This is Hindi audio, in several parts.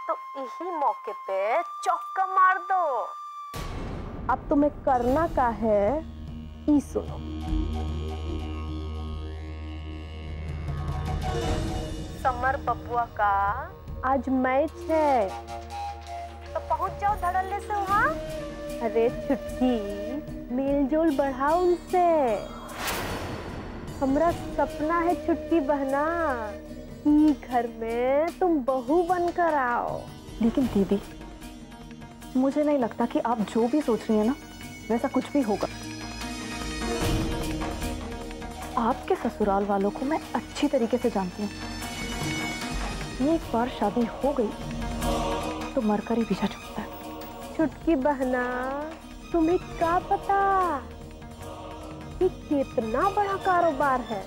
तो यही मौके पे चौका मार दो। अब तुम्हें करना का है ई सुनो। समर बबुआ का आज मैच है, तो पहुंच जाओ धड़ल्ले से वहाँ। अरे छुटकी, मेलजोल बढ़ाओ उनसे। हमारा सपना है छुटकी बहना कि घर में तुम बहू बनकर आओ। लेकिन दीदी, मुझे नहीं लगता कि आप जो भी सोच रही हैं ना वैसा कुछ भी होगा। आपके ससुराल वालों को मैं अच्छी तरीके से जानती हूँ। एक बार शादी हो गई तो मरकर ही पीछा छूटता है। छुटकी बहना, तुम्हें क्या पता कि कितना बड़ा कारोबार है।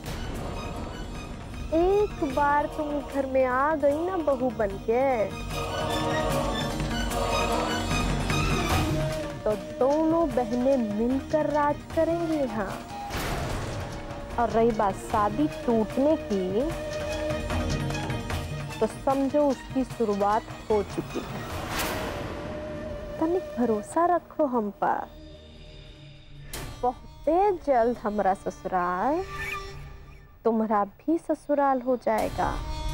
एक बार तुम घर में आ गई ना बहू बनके, तो दोनों बहनें मिलकर राज करेंगी यहाँ। और रही बात शादी टूटने की, तो समझो उसकी शुरुआत हो चुकी है। तनिक भरोसा रखो हम पर। बहुत जल्द हमारा ससुराल तुम्हारा भी ससुराल हो जाएगा।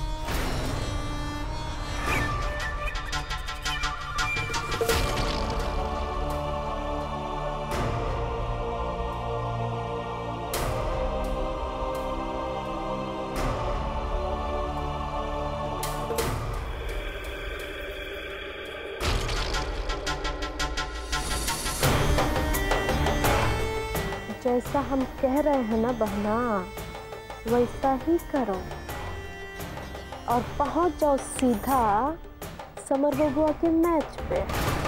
जैसा हम कह रहे हैं ना बहना, वैसा ही करो और पहुंच जाओ सीधा समर बबुआ के मैच पे।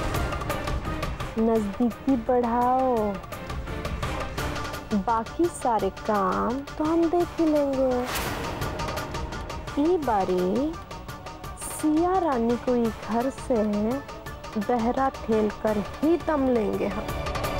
नजदीकी बढ़ाओ, बाकी सारे काम तो हम देख ही लेंगे। ये बारी सिया रानी को ही घर से बहरा ठेल कर ही दम लेंगे हम।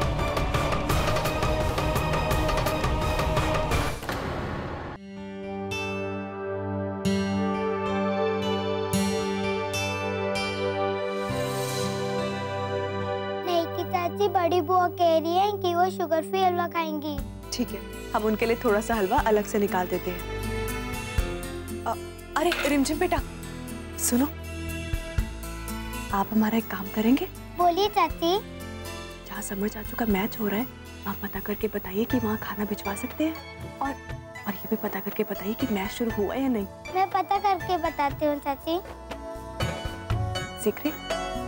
बड़ी बुआ कह रही है कि वो शुगर फ्री हलवा खाएंगी। ठीक है, हम उनके लिए थोड़ा सा हलवा अलग से निकाल देते हैं। अरे रिमझिम बेटा, सुनो, आप हमारा एक काम करेंगे? बोलिए चाची। जहाँ समर चाचू का मैच हो रहा है, आप पता करके बताइए कि वहाँ खाना भिजवा सकते हैं, और ये भी पता करके बताइए कि मैच शुरू हुआ या नहीं। मैं पता करके बताती हूँ चाची। सीख रही?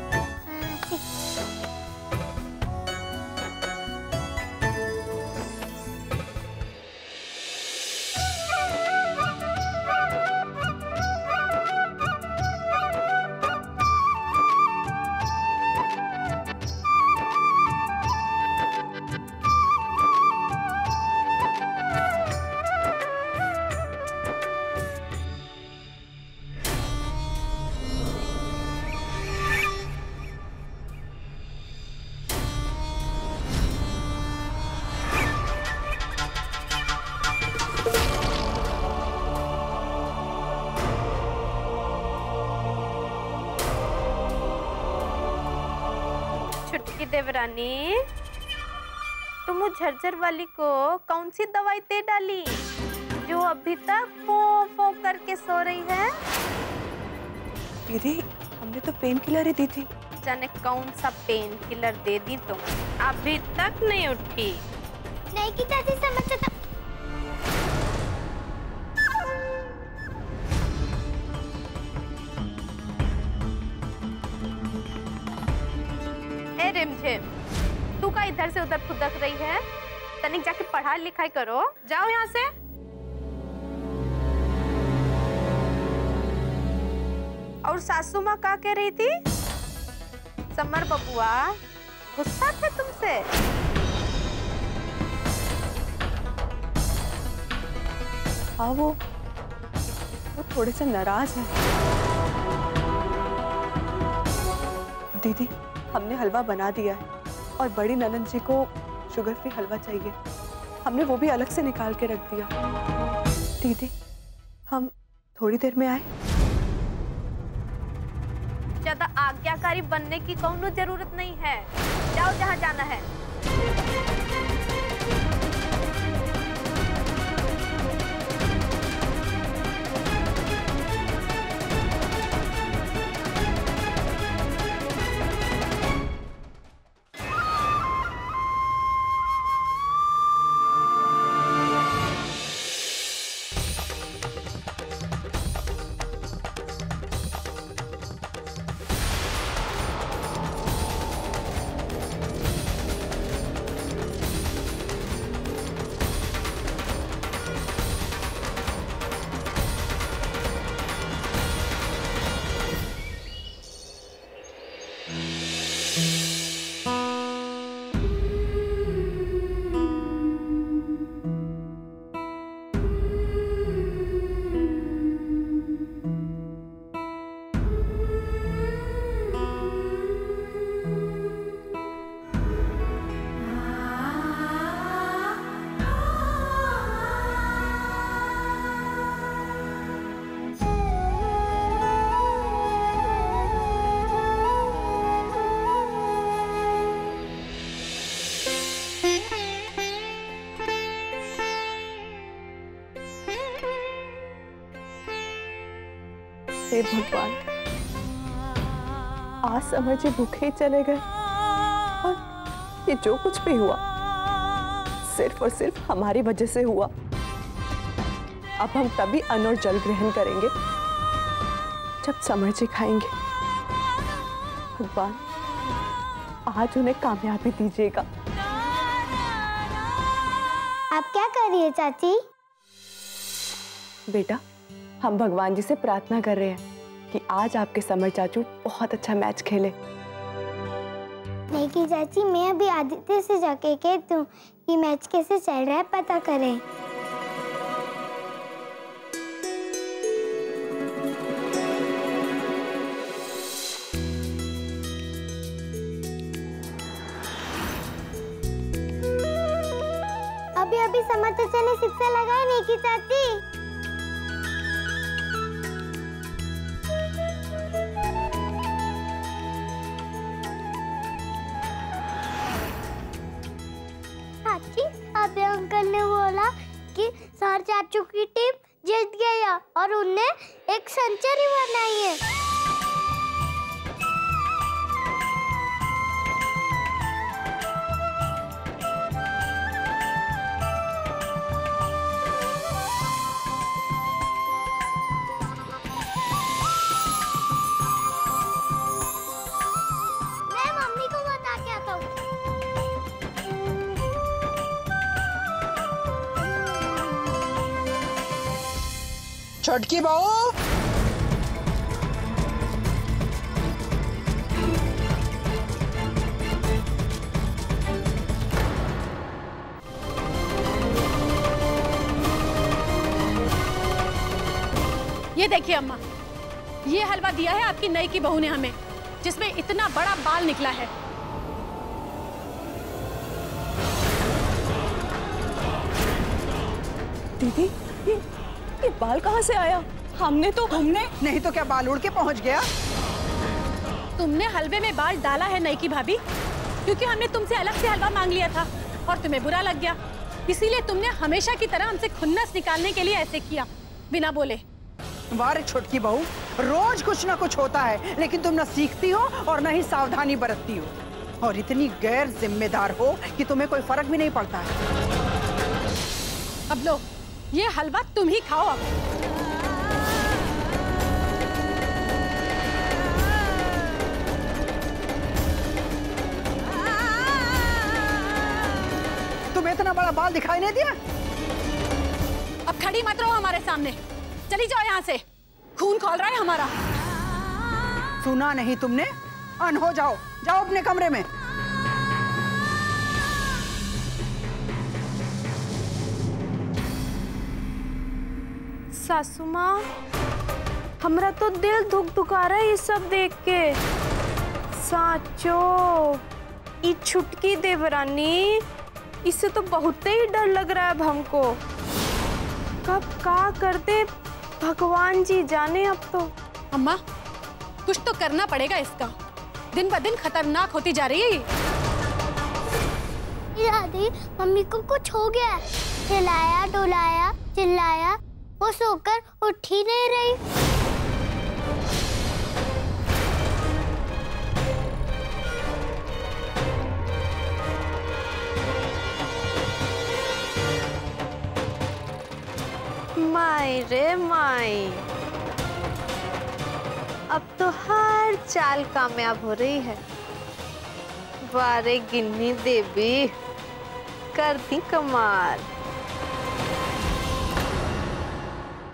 छुटकी देवरानी, तुम झरझर वाली को कौन सी दवाई दे डाली जो अभी तक फो फो करके सो रही है? दीदी, हमने तो पेन किलर ही दी थी। जाने कौन सा पेन किलर दे दी तुम, अभी तक नहीं उठी। नहीं की चाची, समझ तो। रिमझिम, तू का इधर से उधर फुदक रही है? तनिक जाके पढ़ाई लिखाई करो, जाओ यहाँ से। और सासू माँ क्या कह रही थी? समर बबुआ गुस्सा थे तुमसे? हाँ, वो थोड़े से नाराज हैं। दीदी, हमने हलवा बना दिया है और बड़ी ननद जी को शुगर फ्री हलवा चाहिए। हमने वो भी अलग से निकाल के रख दिया। दीदी, हम थोड़ी देर में आए? आज्ञाकारी बनने की कोनो जरूरत नहीं है। जाओ जहाँ जाना है। हे भगवान, आज समर जी भूखे ही चले गए और ये जो कुछ भी हुआ सिर्फ और सिर्फ हमारी वजह से हुआ। अब हम तभी अन्न और जल ग्रहण करेंगे जब समर जी खाएंगे। भगवान, आज उन्हें कामयाबी दीजिएगा। आप क्या कर रही है चाची? बेटा, हम भगवान जी से प्रार्थना कर रहे हैं कि आज आपके समर चाचू बहुत अच्छा मैच खेले। नहीं कि चाची, मैं अभी आदित्य से जाके कहती हूँ कि मैच कैसे चल रहा है पता करें। अभी समर चाचा ने सिक्सर लगाया नहीं कि चाची? अभी अंकल ने बोला कि सर चाचू की टीम जीत गई और उनने एक सेंचुरी बनाई है। मैं मम्मी को बता के आता हूँ। छोटकी बहू, ये देखिए अम्मा, ये हलवा दिया है आपकी नई की बहू ने हमें, जिसमें इतना बड़ा बाल निकला है। दीदी, ये बाल कहाँ से आया? हमने तो तुमने नहीं तो क्या बाल उड़ के पहुंच गया? तुमने हलवे में बाल डाला है नई की भाभी, क्योंकि हमने तुमसे अलग से हलवा मांग लिया था और तुम्हें बुरा लग गया, इसीलिए तुमने हमेशा की तरह हमसे खुन्नस निकालने के लिए ऐसे किया बिना बोले। वाह रे छोटकी बहू, रोज कुछ ना कुछ होता है, लेकिन तुम ना सीखती हो और ना ही सावधानी बरतती हो, और इतनी गैर जिम्मेदार हो कि तुम्हें कोई फर्क भी नहीं पड़ता है। अब लो, ये हलवा तुम ही खाओ। अब तुम्हें इतना बड़ा बाल दिखाई नहीं दिया? अब खड़ी मत रहो हमारे सामने, चली जाओ यहाँ से, खून खौल रहा है हमारा। सुना नहीं तुमने? अन हो जाओ, जाओ अपने कमरे में। सासू माँ, हमरा तो दिल धुक धुका रहा है ये सब देख के। साचो, ये छुटकी देवरानी, इससे तो बहुत ही डर लग रहा है अब हमको। कब का कर दे भगवान जी जाने। अब तो अम्मा, कुछ तो करना पड़ेगा इसका। दिन ब दिन खतरनाक होती जा रही है। दादी, मम्मी को कुछ हो गया। हिलाया डुलाया चिल्लाया, वो सोकर उठ ही नहीं रही। माई रे माई, अब तो हर चाल कामयाब हो रही है। वारे गिन्नी देवी, करती कमाल।